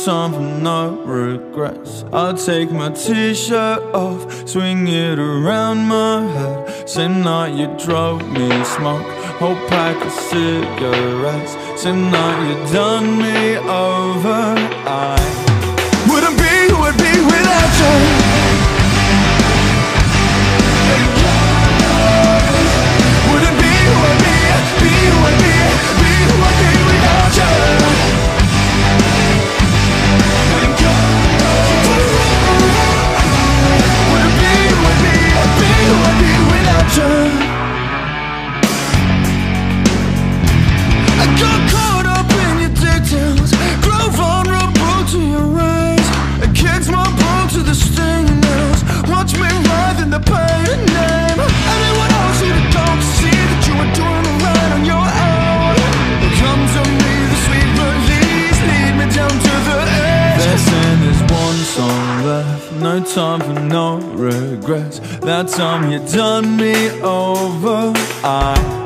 time for no regrets. I'll take my t-shirt off, swing it around my head. Same night you drove me to smoke whole pack of cigarettes. Same night you done me over. I wouldn't be who I'd be without you. Wouldn't be who I'd be who I'd be who I'd be without you. Wouldn't be who I'd be who I'd be without you. I got caught up in your details, grow vulnerable to your rays. A kid's my bone to the stinging nails. Watch me writhe in the pain name. Anyone else who don't see that you were doing right on your own. Come to me, the sweet release, lead me down to the edge. They're saying there's one song left, no time for no regrets. That time you done me over. I